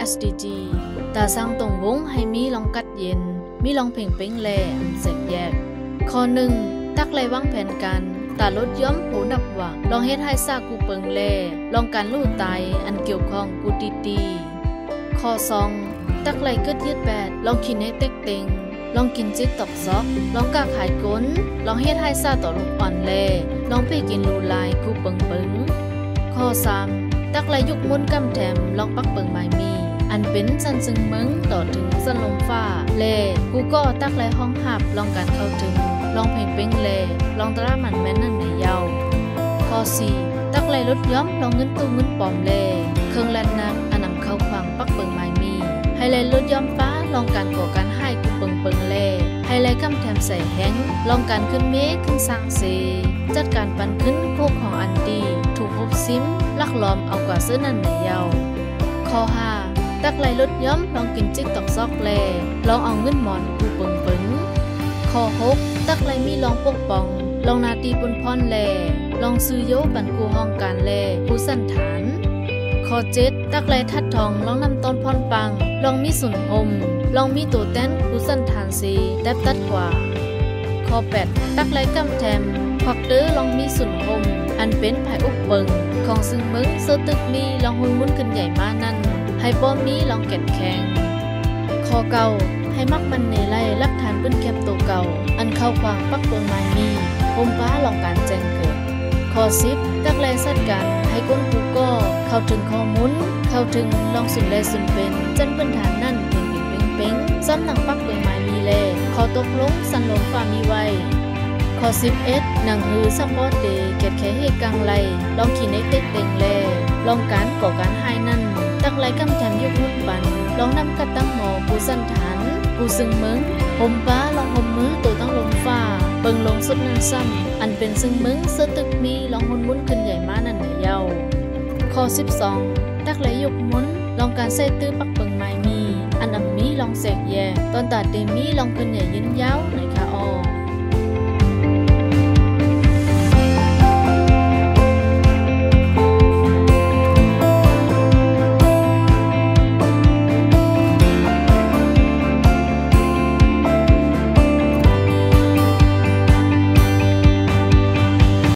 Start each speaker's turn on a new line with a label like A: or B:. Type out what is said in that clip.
A: SDG ตาสร้างตรงวงให้มีลองกัดเย็นมีลองเพ่งเป้งแลอันเสกแยกข้อ1ตักไล่วางแผนการตาลดย้อมหูนับว่าลองเฮ็ดให้ซากูเปิงแลลองการลู่ตายอันเกี่ยวข้องกูตีข้อ2ตักไล่กึดยืดแบดลองกินให้เต็กเต็งลองกินจิตตอกซอกลองกาขายก้นลองเฮ็ดให้ซาต่อลูกอ่อนแลลองไปกินลูลายกูเปิงข้อ3ตักไล่ยุกมุนกำแถมลองปักเปิงไม้มีอันเป็นสันซึ่งมึงต่อถึงสันลมฟ้าแลกูก็ตักไล่ห้องหับลองการเข้าถึงลองเพ่งเป้งแลลองตรามันแม่นนั่นในเยาข้อ4ตักไล่ลดย้อมลองเงินตู้เงินปลอมแลเครื่องแลนนักอันนำเข้าขวางปักเปิงไม้มีให้ไล่ลดย้อมฟ้าลองการก่อการให้กูเปิงแลให้ไล่กำแถมใส่แห้งลองการขึ้นเมฆขึ้นสร้างเสจัดการปันขึ้นโคกของอันดีถูกพบซิมลักล้อมเอากว่าซื้อนั่นในเยาข้อ5ตักไล่ลดย้อมลองกินจิกตอกซอกแลลองเอาเงินหมอนกูเปิงข้อ6ตักไล่มีลองปกป้องลองนาตีบนพรแลลองซื้อโยปันกูห้องการแลผู้สันฐานข้อ7ตักไล่ทัดทองลองนำต้นพรปังลองมีสุนอมลองมีตัวแต้นผู้สันฐานสีแดบตัดกว่าข้อ8ตักไล่กำแถมควักเด้อลองมีสุนอมอันเป็นภายอุกเบิงของซึ่งมึงเสื้อตึกมีลองหุ่นมุนขึ้นใหญ่มานั่นให้ป้อมมีลองแก่นแข็งข้อเก่าให้มักมันในไล่ลักฐานปืนแคบตัวเก่าอันเข้าควางปักตัวไม้มีพมฟ้าลองการแจ้งเกิดข้อ10ตักไล่สัดกันให้ก้นกูก็เข้าถึงข้อมูลเข้าถึงลองสุนแลสุนเป็นจันพื้นฐานนั่นเพ่งซ้ำหนังปักตัวไม้มีแลขอตกลงสันลมฟ้ามีไว้ข้อ11หนังหือซัมบอดเดเก็ดแค่ให้กังไลลองขี่ในเต็กเต็งแลลองการก่อการให้นั่นตักไล่กำแถมยุกมุ่นปันลองนำกระตั้งหมอผู้สันฐานผู้ซึ่งมึงห่มฟ้าลองห่มมือตัวตั้งลมฟ้าเบิ่งลงสุดนั่นซ้ำอันเป็นซึ่งมึงเสื้อตึกมีลองหุ่นมุนขึ้นใหญ่มานั่นในเยาข้อ12ตักไล่ยุกมุนลองการใส่ตื้อปักเบิ่งไม้มีอันมีลองเสกแย่ตอนตัดเดมีลองขึ้นใหญ่ยืนยาวใน